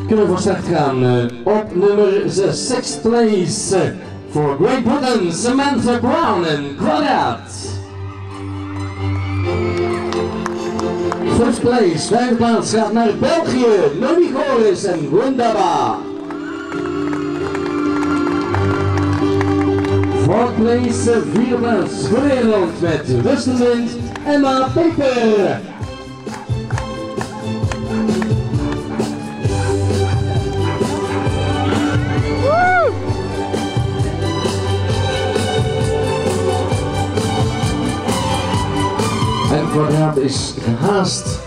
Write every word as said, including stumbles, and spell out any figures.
kunnen we voor start gaan. Uh, op nummer zes, sixth place uh, voor Great Britain, Samantha Brown en Godrics. First place, vijfde plaats gaat naar België, Nomi Goris en Wundaba. Fourth place, vierde plaats voor Nederland met Westenwind, Emma Peper. En Quadraat is gehaast